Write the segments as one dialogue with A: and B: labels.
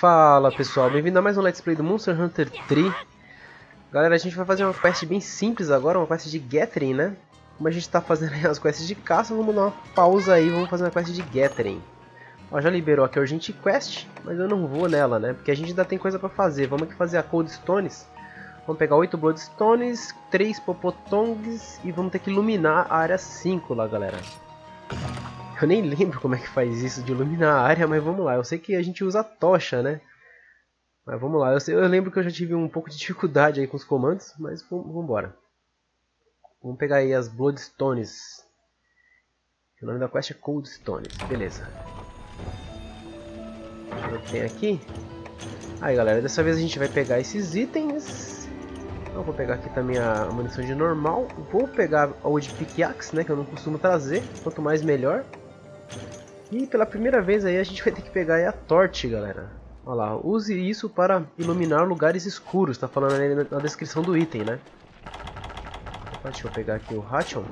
A: Fala pessoal, bem-vindo a mais um Let's Play do Monster Hunter 3. Galera, a gente vai fazer uma quest bem simples agora, uma quest de Gathering, né? Como a gente tá fazendo as quests de caça, vamos dar uma pausa aí, vamos fazer uma quest de Gathering. Ó, já liberou aqui a Urgent Quest, mas eu não vou nela, né? Porque a gente ainda tem coisa pra fazer. Vamos aqui fazer a Cold Stones. Vamos pegar 8 Bloodstones, 3 Popotongs e vamos ter que iluminar a área 5 lá, galera. Eu nem lembro como é que faz isso de iluminar a área, mas vamos lá. Eu sei que a gente usa a tocha, né? Mas vamos lá. Eu lembro que eu já tive um pouco de dificuldade aí com os comandos, mas vamos embora. Vamos pegar aí as Bloodstones. O nome da quest é Cold Stones. Beleza. Deixa eu ver o que tem aqui. Aí galera, dessa vez a gente vai pegar esses itens. Eu vou pegar aqui também a munição de normal. Vou pegar a Wood Pickaxe, né? Que eu não costumo trazer. Quanto mais melhor. E pela primeira vez aí a gente vai ter que pegar aí a Torch, galera. Olha lá, use isso para iluminar lugares escuros. Tá falando ali na descrição do item, né? Opa, deixa eu pegar aqui o Hatchon.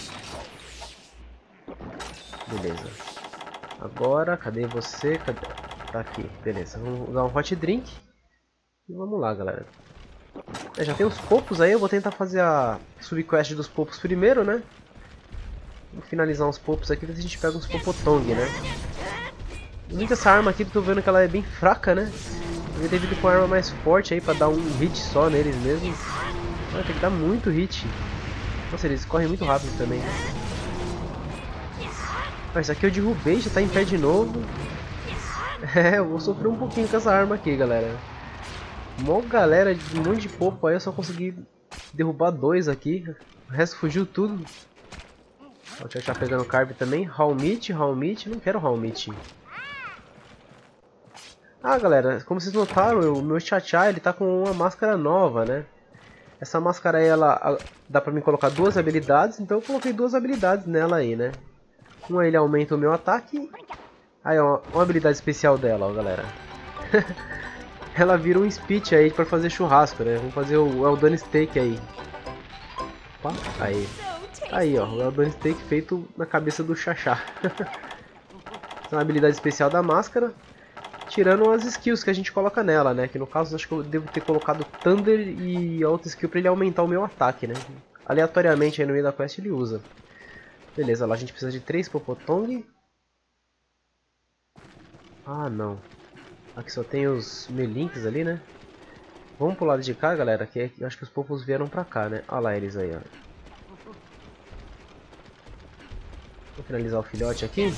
A: Beleza. Agora, cadê você? Cadê? Tá aqui, beleza. Vamos usar um Hot Drink. E vamos lá, galera. Já tem os popos aí, eu vou tentar fazer a subquest dos popos primeiro, né? Vou finalizar uns popos aqui, ver se a gente pega uns Popotong, né? Muito essa arma aqui, porque eu tô vendo que ela é bem fraca, né? Eu devia ter vindo com uma arma mais forte aí pra dar um hit só neles mesmo. Olha, tem que dar muito hit. Nossa, eles correm muito rápido também. Ah, isso aqui eu derrubei, já tá em pé de novo. É, eu vou sofrer um pouquinho com essa arma aqui, galera. Mó galera, um monte de popo aí, eu só consegui derrubar 2 aqui. O resto fugiu tudo. O Tchá pegando carb também. Raw Meat, não quero Raw Meat. Ah, galera, como vocês notaram, o meu Tchá ele tá com uma máscara nova, né? Essa máscara aí, ela dá pra mim colocar 2 habilidades, então eu coloquei 2 habilidades nela aí, né? Uma ele aumenta o meu ataque. Aí, ó, uma habilidade especial dela, ó, galera. Ela vira um speech aí pra fazer churrasco, né? Vamos fazer o Eldon Steak aí. Opa, aí. Aí, ó, o Eldon Steak feito na cabeça do Xaxá. Essa é uma habilidade especial da máscara. Tirando as skills que a gente coloca nela, né? Que no caso acho que eu devo ter colocado Thunder e a outra skill pra ele aumentar o meu ataque, né? Aleatoriamente aí no meio da quest ele usa. Beleza, lá a gente precisa de 3 Popotong. Ah, não. Aqui só tem os Melinks ali, né? Vamos pro lado de cá, galera, que eu acho que os popos vieram pra cá, né? Olha lá eles aí, ó. Vou finalizar o filhote aqui.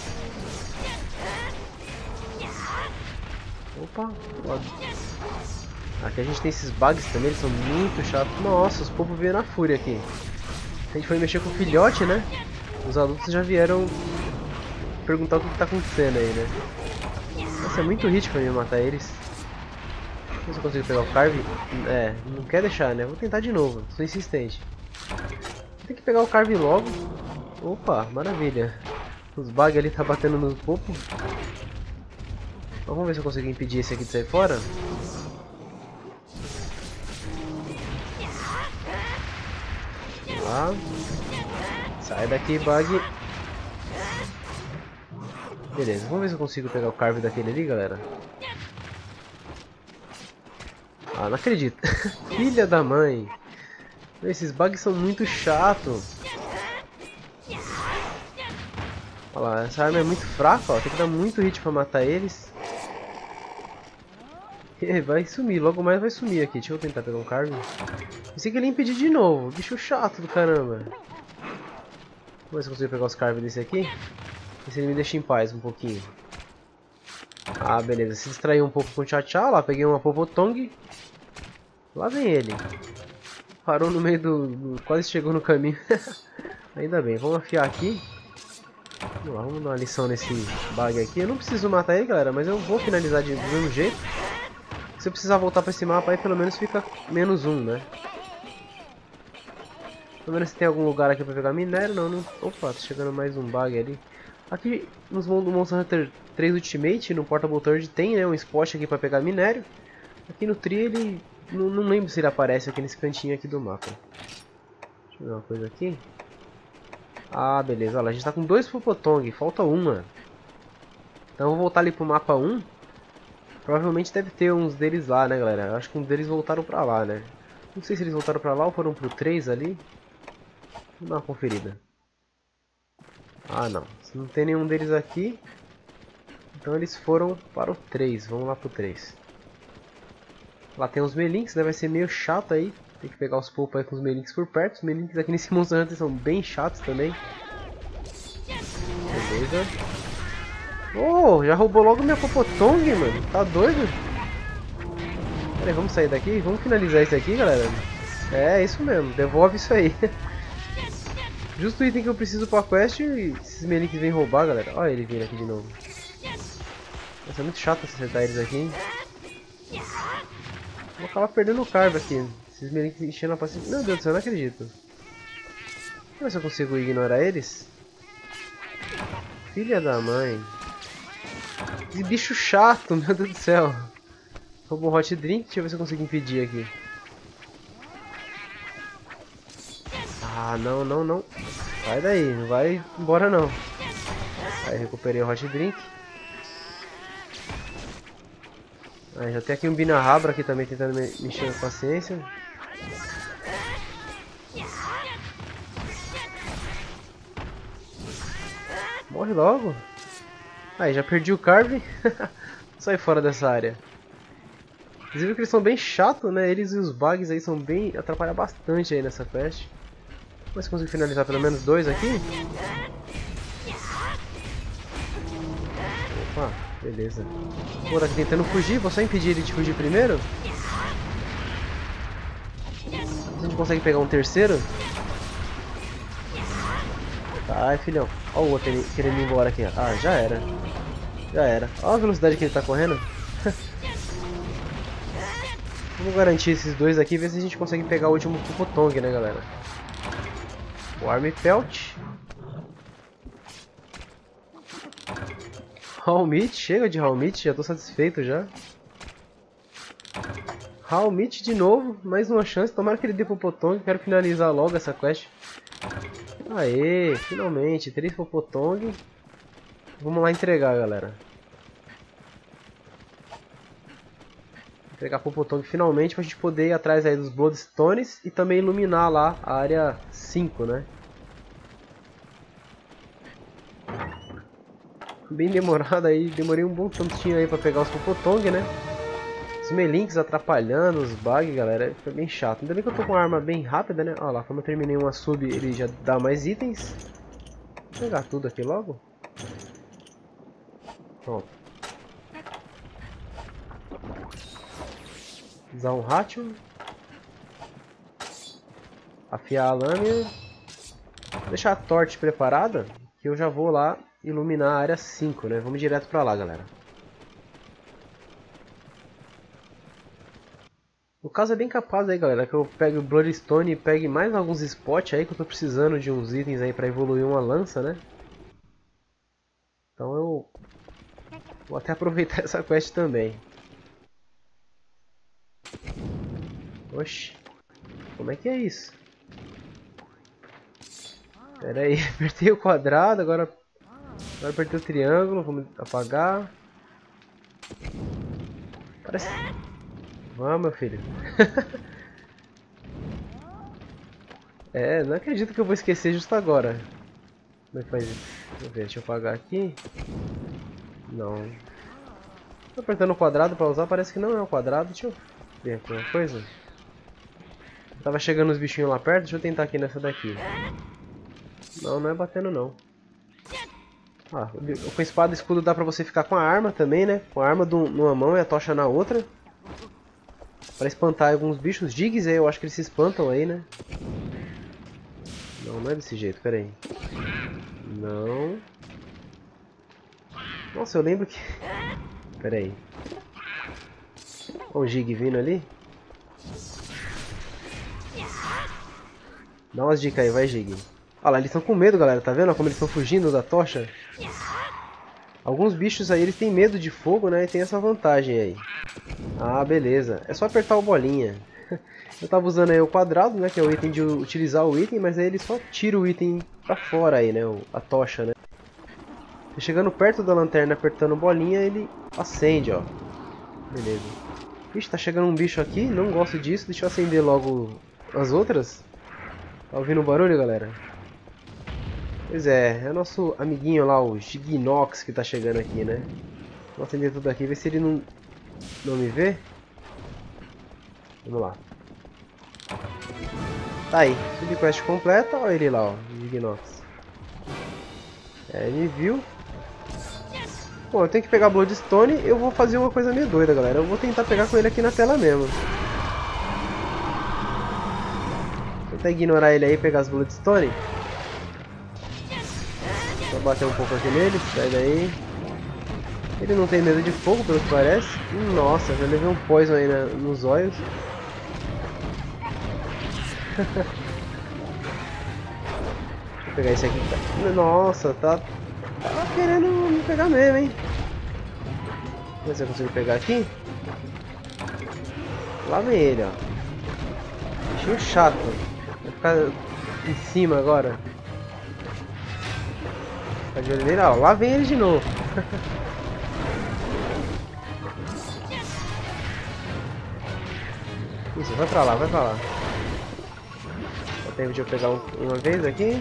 A: Opa, aqui a gente tem esses bugs também, eles são muito chatos. Nossa, os popos vieram na fúria aqui. A gente foi mexer com o filhote, né? Os adultos já vieram perguntar o que tá acontecendo aí, né? Nossa, é muito hit pra mim matar eles. Não sei se eu consigo pegar o Carve. É, não quer deixar, né? Vou tentar de novo, sou insistente. Tem que pegar o Carve logo. Opa, maravilha. Os bugs ali tá batendo nos popos. Vamos ver se eu consigo impedir esse aqui de sair fora. Vamos lá. Sai daqui, bug. Beleza, vamos ver se eu consigo pegar o Carve daquele ali, galera. Ah, não acredito. Filha da mãe. Esses bugs são muito chatos. Olha lá, essa arma é muito fraca, ó. Tem que dar muito hit pra matar eles. Vai sumir, logo mais vai sumir aqui. Deixa eu tentar pegar um Carve. Pensei que ele ia impedir de novo. Bicho chato do caramba. Vamos ver se eu consigo pegar os Carve desse aqui. E se ele me deixa em paz um pouquinho. Ah, beleza. Se distraiu um pouco com o Tchá. Lá, peguei uma Popotong. Lá vem ele. Parou no meio do... Quase chegou no caminho. Ainda bem. Vamos afiar aqui. Vamos lá, vamos dar uma lição nesse bug aqui. Eu não preciso matar ele, galera, mas eu vou finalizar do mesmo jeito. Se eu precisar voltar pra esse mapa aí, pelo menos fica -1, né? Pelo menos se tem algum lugar aqui pra pegar minério. Não. Opa, tá chegando mais um bug ali. Aqui no Monster Hunter 3 Ultimate, no Portable Third, tem, né, um spot aqui pra pegar minério. Aqui no Tree ele... Não lembro se ele aparece aqui nesse cantinho aqui do mapa. Deixa eu ver uma coisa aqui. Ah, beleza. Olha lá, a gente tá com 2 Popotong, falta uma. Então eu vou voltar ali pro mapa 1. Provavelmente deve ter uns deles lá, né, galera? Eu acho que uns deles voltaram pra lá, né? Não sei se eles voltaram pra lá ou foram pro 3 ali. Vamos dar uma conferida. Ah, não. Se não tem nenhum deles aqui, então eles foram para o 3. Vamos lá pro 3. Lá tem uns Melinks, né? Vai ser meio chato aí. Tem que pegar os Popo aí com os Melinks por perto. Os Melinks aqui nesse Monster Hunter são bem chatos também. Beleza. Oh, já roubou logo minha Popotong, mano. Tá doido? Pera aí, vamos sair daqui? Vamos finalizar isso aqui, galera? É, isso mesmo. Devolve isso aí. Justo o item que eu preciso pra quest e esses Melinks vêm roubar, galera. Olha ele vindo aqui de novo. Nossa, é muito chato acertar eles aqui, hein? Vou acabar perdendo o carve aqui. Esses Melinks enchendo a paciência. Meu Deus do céu, eu não acredito. Vamos ver se eu consigo ignorar eles. Filha da mãe. Que bicho chato, meu Deus do céu. Roubou um hot drink, deixa eu ver se eu consigo impedir aqui. Ah, não, não, não. Sai daí, não vai embora não. Aí, recuperei o hot drink. Aí, já tem aqui um Binahabra aqui também tentando me encher a paciência. Morre logo. Aí, já perdi o carve. Sai fora dessa área. Vocês viram que eles são bem chatos, né? Eles e os bugs aí são bem... atrapalham bastante aí nessa quest. Vamos ver se consigo finalizar pelo menos 2 aqui. Opa, beleza. Pô, tá aqui tentando fugir. Vou só impedir ele de fugir primeiro. A gente consegue pegar um terceiro. Ai, filhão. Olha o outro querendo ir embora aqui. Ah, já era. Já era. Olha a velocidade que ele tá correndo. Vamos garantir esses dois aqui e ver se a gente consegue pegar o último Popotong, né, galera? O Army Pelt. Halmit, chega de Halmit, já tô satisfeito já. Halmit de novo, mais uma chance, tomara que ele dê Popotong, quero finalizar logo essa quest. Aê, finalmente, 3 Popotong. Vamos lá entregar, galera. Entregar Popotong finalmente pra gente poder ir atrás aí dos Bloodstones e também iluminar lá a área 5, né? Bem demorado aí, demorei um bom tantinho aí pra pegar os Popotong, né? Os Melinks atrapalhando, os bugs, galera, foi bem chato. Ainda bem que eu tô com uma arma bem rápida, né? Olha lá, como eu terminei uma sub, ele já dá mais itens. Vou pegar tudo aqui logo. Pronto. Usar um Hatchel. Afiar a lâmina. Vou deixar a torch preparada, que eu já vou lá iluminar a área 5, né? Vamos direto pra lá, galera. No caso é bem capaz aí, galera, que eu pegue o Bloodstone e pegue mais alguns spots aí, que eu tô precisando de uns itens aí pra evoluir uma lança, né? Então eu vou até aproveitar essa quest também. Oxi, como é que é isso? Pera aí, apertei o quadrado, agora apertei o triângulo, vamos apagar. Parece... Vamos, meu filho. É, não acredito que eu vou esquecer justo agora. Como é que faz isso? Deixa eu apagar aqui. Não. Tô apertando o quadrado pra usar, parece que não é um quadrado. Deixa eu ver aqui uma coisa. Tava chegando os bichinhos lá perto, deixa eu tentar aqui nessa daqui. Não, não é batendo não. Ah, com espada e escudo dá pra você ficar com a arma também, né? Com a arma numa mão e a tocha na outra. Pra espantar alguns bichos. Digs aí, eu acho que eles se espantam aí, né? Não, não é desse jeito, pera aí. Não. Nossa, eu lembro que... Pera aí. Olha o Jig vindo ali. Dá umas dicas aí, vai, Jig. Olha lá, eles estão com medo, galera, tá vendo como eles estão fugindo da tocha? Alguns bichos aí, eles têm medo de fogo, né, e tem essa vantagem aí. Ah, beleza. É só apertar o bolinha. Eu tava usando aí o quadrado, né, que é o item de utilizar o item, mas aí ele só tira o item pra fora aí, né, a tocha, né. Chegando perto da lanterna, apertando bolinha, ele acende, ó. Beleza. Ixi, tá chegando um bicho aqui. Não gosto disso. Deixa eu acender logo as outras. Tá ouvindo o barulho, galera? Pois é nosso amiguinho lá, o Gignox, que tá chegando aqui, né? Vou acender tudo aqui, ver se ele não me vê. Vamos lá. Tá aí, subquest completa. Olha ele lá, ó, o Gignox. Ele me viu. Bom, eu tenho que pegar Bloodstone. Eu vou fazer uma coisa meio doida, galera. Eu vou tentar pegar com ele aqui na tela mesmo. Vou tentar ignorar ele aí e pegar as Bloodstone. Vou bater um pouco aqui nele, sai daí. Ele não tem medo de fogo, pelo que parece. Nossa, já levei um poison aí nos olhos. Deixa eu pegar esse aqui. Nossa, tá querendo me pegar mesmo, hein? Vamos ver se eu consigo pegar aqui. Lá vem ele, ó. Bichinho chato. Vai ficar em cima agora. Fica de olho nele, ó. Lá vem ele de novo. Isso, vai pra lá, vai pra lá. Só tempo de eu pegar uma vez aqui.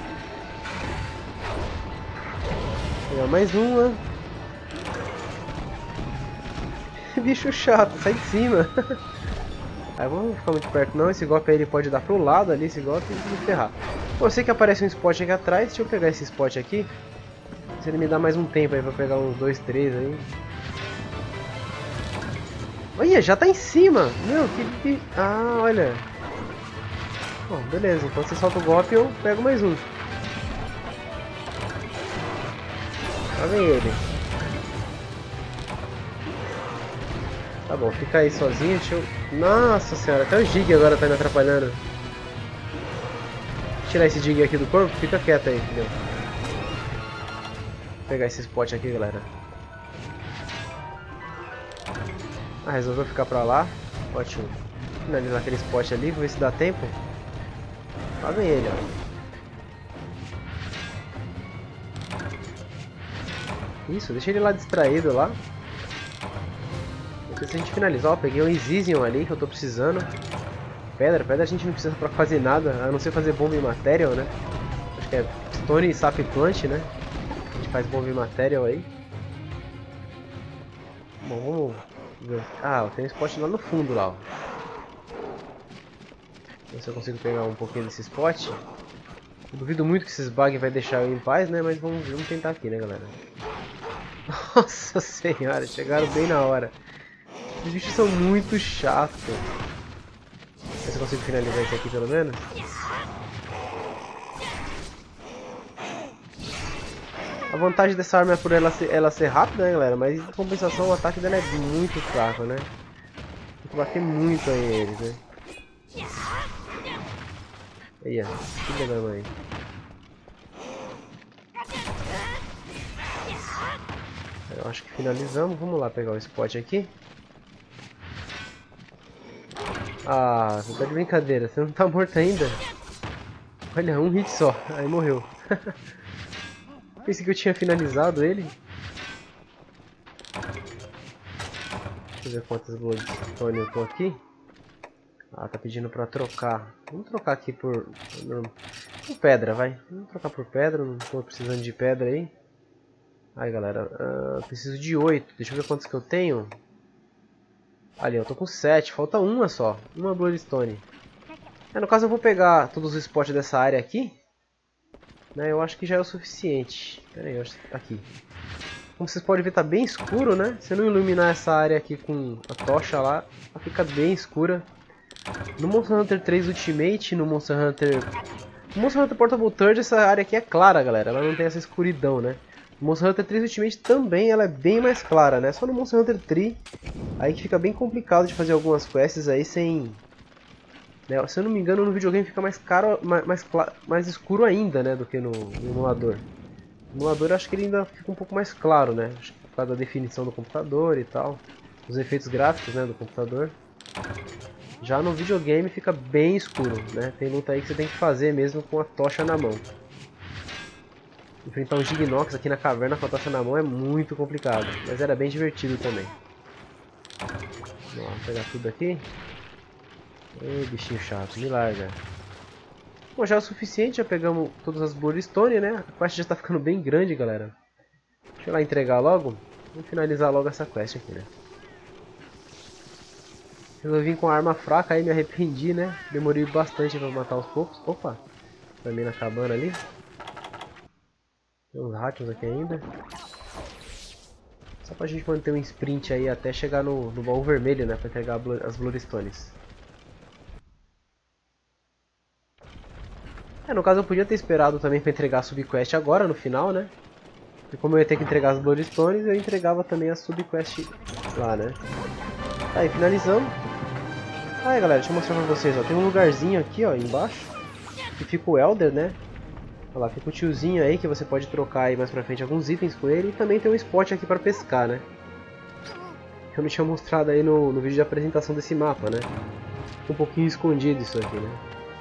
A: Pegar mais uma. Bicho chato, sai de cima. Aí vamos ficar muito perto não, esse golpe aí ele pode dar pro lado ali, esse golpe e me ferrar. Pô, eu sei que aparece um spot aqui atrás, deixa eu pegar esse spot aqui. Se ele me dá mais um tempo aí pra pegar uns 2, 3 aí. Olha, já tá em cima! Meu, que... Ah, olha. Bom, beleza, então você solta o golpe e eu pego mais um. Lá vem ele. Tá bom, fica aí sozinho, deixa eu... Nossa senhora, até o Jig agora tá me atrapalhando. Vou tirar esse Jig aqui do corpo, fica quieto aí, filho. Vou pegar esse spot aqui, galera. Ah, resolveu ficar pra lá. Ótimo. Finalizar aquele spot ali, vou ver se dá tempo. Lá vem ele, ó. Isso, deixa ele lá distraído lá. Se a gente finalizar, ó, peguei um Izizion ali que eu tô precisando. Pedra a gente não precisa pra quase nada, a não ser fazer bomba em material, né? Acho que é Stone e Sap Plant, né? A gente faz bomba em material aí. Bom, vamos ver. Ah, tem um spot lá no fundo lá, ó. Ver se eu consigo pegar um pouquinho desse spot. Eu duvido muito que esses bugs vai deixar eu em paz, né? Mas vamos tentar aqui, né, galera? Nossa senhora, chegaram bem na hora. Os bichos são muito chatos. Ver se eu consigo finalizar esse aqui pelo menos. A vantagem dessa arma é por ela ser rápida, né, galera? Mas em compensação o ataque dela é muito fraco, né? Tem que bater muito aí eles, né? Aí, ó. Filha da mãe. Eu acho que finalizamos. Vamos lá pegar o spot aqui. Ah, você tá de brincadeira, você não tá morto ainda? Olha, um hit só, aí morreu. Pensei que eu tinha finalizado ele. Deixa eu ver quantas Bloodstone eu tô aqui. Ah, tá pedindo pra trocar. Vamos trocar aqui por pedra, vai. Vamos trocar por pedra, não tô precisando de pedra aí. Aí, galera, preciso de 8. Deixa eu ver quantos que eu tenho. Ali, eu tô com 7, falta uma só. Uma Bloodstone. No caso eu vou pegar todos os spots dessa área aqui. Né, eu acho que já é o suficiente. Pera aí, eu acho que tá aqui. Como vocês podem ver, tá bem escuro, né? Se eu não iluminar essa área aqui com a tocha lá, ela fica bem escura. No Monster Hunter 3 Ultimate, no Monster Hunter Portable Third, essa área aqui é clara, galera. Ela não tem essa escuridão, né? No Monster Hunter 3 Ultimate também ela é bem mais clara, né? Só no Monster Hunter 3 aí que fica bem complicado de fazer algumas quests aí sem... Né? Se eu não me engano, no videogame fica mais escuro ainda, né? Do que no emulador. No emulador eu acho que ele ainda fica um pouco mais claro, né? Acho que por causa da definição do computador e tal. Os efeitos gráficos, né, do computador. Já no videogame fica bem escuro, né? Tem luta aí que você tem que fazer mesmo com a tocha na mão. Enfrentar um Gignox aqui na caverna com a tocha na mão é muito complicado, mas era bem divertido também. Vamos pegar tudo aqui. Ei, bichinho chato, me larga. Bom, já é o suficiente, já pegamos todas as Bloodstone, né? A quest já tá ficando bem grande, galera. Deixa eu lá entregar logo. Vamos finalizar logo essa quest aqui, né? Resolvi vir com a arma fraca, aí me arrependi, né? Demorei bastante pra matar aos poucos. Opa! Também na cabana ali. Tem uns hackers aqui ainda. Só pra gente manter um sprint aí até chegar no baú vermelho, né? Pra entregar as Bloodstones. No caso eu podia ter esperado também pra entregar a subquest agora, no final, né? E como eu ia ter que entregar as Bloodstones, eu entregava também a subquest lá, né? Tá, aí finalizamos. Aí galera, deixa eu mostrar pra vocês, ó. Tem um lugarzinho aqui, ó, embaixo. Que fica o Elder, né? Olha lá, fica o tiozinho aí que você pode trocar aí mais pra frente alguns itens com ele. E também tem um spot aqui pra pescar, né? Eu não tinha mostrado aí no vídeo de apresentação desse mapa, né? Um pouquinho escondido isso aqui, né?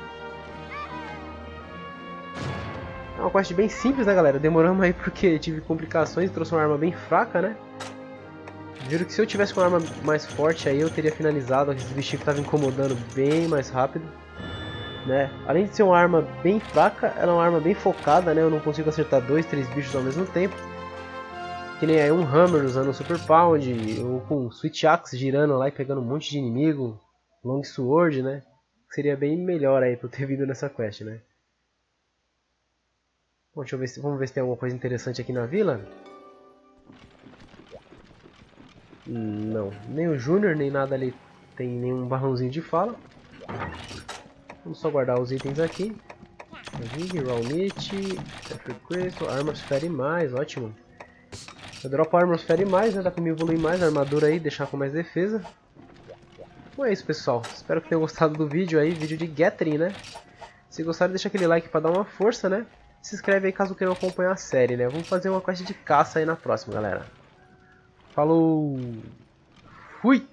A: É uma quest bem simples, né, galera? Demoramos aí porque tive complicações e trouxe uma arma bem fraca, né? Juro que se eu tivesse com uma arma mais forte aí eu teria finalizado esses bichinhos que estavam incomodando bem mais rápido, né? Além de ser uma arma bem fraca, ela é uma arma bem focada, né? Eu não consigo acertar 2, 3 bichos ao mesmo tempo. Que nem aí um Hammer usando um Super Pound, ou com Switch Axe girando lá e pegando um monte de inimigo, Long Sword, né? Seria bem melhor aí pra eu ter vindo nessa quest, né? Bom, deixa eu ver vamos ver se tem alguma coisa interessante aqui na vila. Não, nem o Júnior, nem nada ali tem nenhum barrãozinho de fala. Vamos só guardar os itens aqui. Raw Meat, Free Crystal, Armors fere mais, ótimo. Eu dropo Armors fere mais, né? Dá pra me evoluir mais a armadura aí, deixar com mais defesa. Bom, é isso, pessoal. Espero que tenham gostado do vídeo aí, vídeo de Gathering, né? Se gostaram, deixa aquele like pra dar uma força, né? Se inscreve aí caso queiram acompanhar a série, né? Vamos fazer uma quest de caça aí na próxima, galera. Falou! Fui!